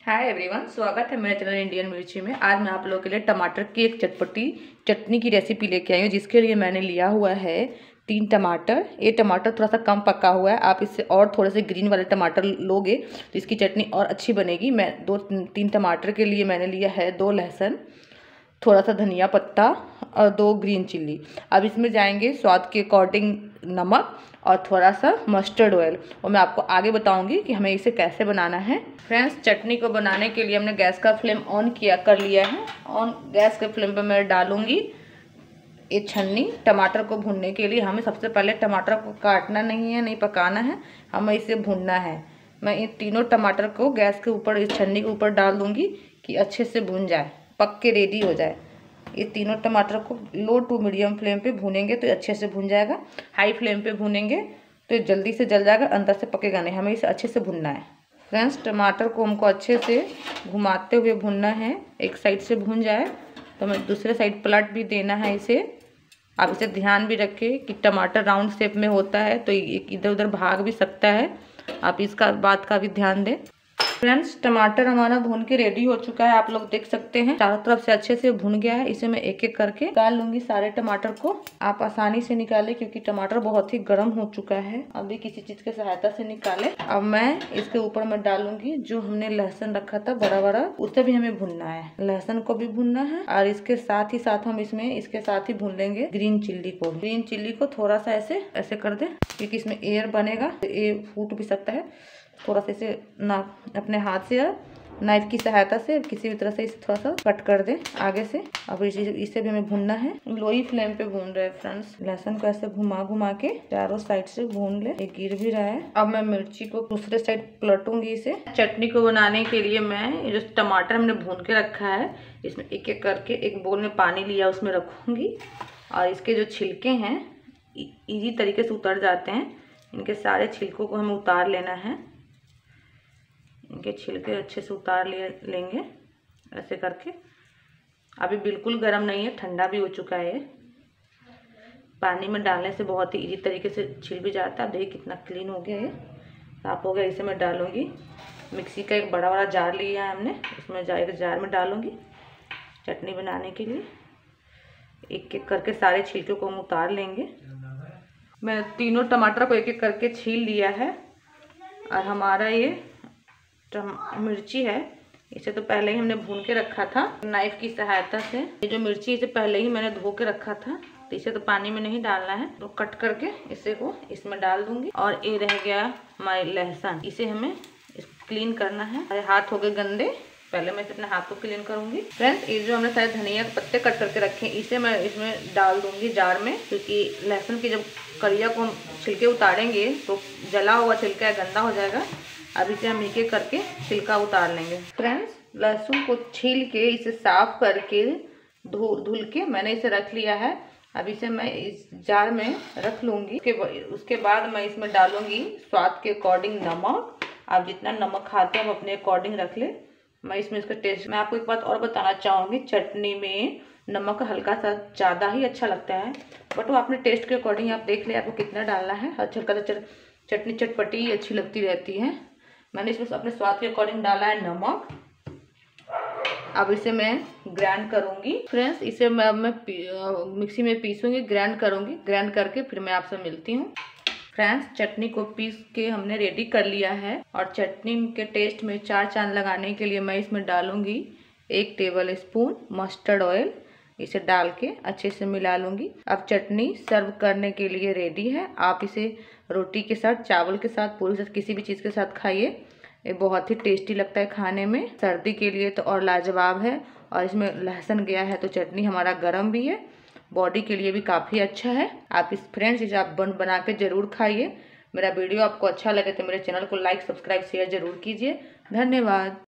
Hi everyone, स्वागत है मेरे चैनल इंडियन मिर्ची में। आज मैं आप लोगों के लिए टमाटर की एक चटपटी चटनी की रेसिपी लेके आई हूँ, जिसके लिए मैंने लिया हुआ है 3 टमाटर। ये टमाटर थोड़ा सा कम पका हुआ है, आप इससे और थोड़े से ग्रीन वाले टमाटर लोगे तो इसकी चटनी और अच्छी बनेगी। मैं 2-3 टमाटर के लिए मैंने लिया है 2 लहसुन, थोड़ा सा धनिया पत्ता और 2 ग्रीन चिल्ली। अब इसमें जाएंगे स्वाद के अकॉर्डिंग नमक और थोड़ा सा मस्टर्ड ऑयल, और मैं आपको आगे बताऊंगी कि हमें इसे कैसे बनाना है। फ्रेंड्स, चटनी को बनाने के लिए हमने गैस का फ्लेम ऑन कर लिया है। गैस के फ्लेम पर मैं डालूंगी ये छन्नी। टमाटर को भूनने के लिए हमें सबसे पहले टमाटर को काटना नहीं है, नहीं पकाना है, हमें इसे भूनना है। मैं इन तीनों टमाटर को गैस के ऊपर, इस छन्नी के ऊपर डाल दूंगी कि अच्छे से भून जाए, पक के रेडी हो जाए। ये तीनों टमाटर को लो टू मीडियम फ्लेम पे भूनेंगे तो अच्छे से भून जाएगा। हाई फ्लेम पे भूनेंगे तो ये जल्दी से जल जाएगा, अंदर से पकेगा नहीं। हमें इसे अच्छे से भूनना है। फ्रेंड्स, टमाटर को हमको अच्छे से घुमाते हुए भूनना है। एक साइड से भून जाए तो हमें दूसरे साइड पलट भी देना है इसे। आप इसे ध्यान भी रखें कि टमाटर राउंड शेप में होता है तो इधर उधर भाग भी सकता है, आप इसका बात का भी ध्यान दें। फ्रेंड्स, टमाटर हमारा भून के रेडी हो चुका है, आप लोग देख सकते हैं चारों तरफ से अच्छे से भून गया है। इसे मैं एक एक करके निकाल लूंगी सारे टमाटर को। आप आसानी से निकालें क्योंकि टमाटर बहुत ही गर्म हो चुका है, अभी किसी चीज की सहायता से निकालें। अब मैं इसके ऊपर मैं डालूंगी जो हमने लहसुन रखा था बड़ा बड़ा, उसे भी हमें भूनना है। लहसुन को भी भूनना है और इसके साथ ही साथ हम इसके साथ ही भून लेंगे ग्रीन चिल्ली को। ग्रीन चिल्ली को थोड़ा सा ऐसे ऐसे कर दे क्योंकि इसमें एयर बनेगा, ये फूट भी सकता है। थोड़ा सा इसे ना अपने हाथ से या नाइफ की सहायता से किसी भी तरह से इसे थोड़ा सा कट कर दे आगे से। अब इसे भी हमें भूनना है, लो ही फ्लेम पे भून रहे हैं। फ्रेंड्स, लहसुन को ऐसे घुमा घुमा के चारों साइड से भून ले, ये गिर भी रहा है। अब मैं मिर्ची को दूसरे साइड पलटूंगी इसे। चटनी को बनाने के लिए मैं जो टमाटर हमने भून के रखा है, इसमें एक एक करके एक बोल में पानी लिया उसमें रखूंगी, और इसके जो छिलके हैं इजी तरीके से उतर जाते हैं। इनके सारे छिलकों को हमें उतार लेना है। इनके छिलके अच्छे से उतार लेंगे ऐसे करके। अभी बिल्कुल गर्म नहीं है, ठंडा भी हो चुका है। पानी में डालने से बहुत ही इजी तरीके से छिल भी जाता है। देखिए कितना क्लीन हो गया है, साफ हो गया। इसे मैं डालूंगी मिक्सी का एक बड़ा जार लिया है हमने, उसमें एक जार में डालूंगी चटनी बनाने के लिए। एक एक करके सारे छिलके को हम उतार लेंगे। मैं तीनों टमाटर को एक एक करके छील लिया है, और हमारा ये मिर्ची है इसे तो पहले ही हमने भून के रखा था नाइफ की सहायता से। ये जो मिर्ची इसे पहले ही मैंने धो के रखा था, तो इसे तो पानी में नहीं डालना है, तो कट करके इसे को इसमें डाल दूंगी। और ये रह गया हमारे लहसुन, इसे हमें क्लीन करना है। मेरे हाथ हो गए गंदे, पहले मैं इसे अपने हाथ को क्लीन करूंगी। फ्रेंड्स, ये जो हमने सारे धनिया के पत्ते कट करके रखे हैं, इसे मैं इसमें डाल दूंगी जार में, क्योंकि लहसुन की जब कलिया को हम छिलके उतारेंगे तो जला हुआ छिलका गंदा हो जाएगा। अब इसे हम एक एक करके छिलका उतार लेंगे। फ्रेंड्स, लहसुन को छील के इसे साफ करके धुल के मैंने इसे रख लिया है। अब इसे मैं इस जार में रख लूँगी। उसके बाद मैं इसमें डालूँगी स्वाद के अकॉर्डिंग नमक। आप जितना नमक खाते हैं वो अपने अकॉर्डिंग रख ले। मैं इसमें इसका टेस्ट, मैं आपको एक बात और बताना चाहूँगी, चटनी में नमक हल्का सा ज़्यादा ही अच्छा लगता है, बट वो अपने टेस्ट के अकॉर्डिंग आप देख ले आपको कितना डालना है। हल्का सा चटनी चटपटी अच्छी लगती रहती है। मैंने इसमें अपने स्वाद के अकॉर्डिंग डाला है नमक। अब इसे मैं ग्राइंड करूंगी। फ्रेंड्स, इसे मैं मिक्सी में पीसूंगी, ग्राइंड करूंगी। ग्राइंड करके फिर मैं आपसे मिलती हूँ। फ्रेंड्स, चटनी को पीस के हमने रेडी कर लिया है, और चटनी के टेस्ट में 4 चांद लगाने के लिए मैं इसमें डालूंगी 1 टेबल स्पून मस्टर्ड ऑयल। इसे डाल के अच्छे से मिला लूँगी। अब चटनी सर्व करने के लिए रेडी है। आप इसे रोटी के साथ, चावल के साथ, पूरी के साथ, किसी भी चीज़ के साथ खाइए। ये बहुत ही टेस्टी लगता है खाने में। सर्दी के लिए तो और लाजवाब है, और इसमें लहसुन गया है तो चटनी हमारा गर्म भी है, बॉडी के लिए भी काफ़ी अच्छा है। आप फ्रेंड्स आप बना के ज़रूर खाइए। मेरा वीडियो आपको अच्छा लगे तो मेरे चैनल को लाइक, सब्सक्राइब, शेयर ज़रूर कीजिए। धन्यवाद।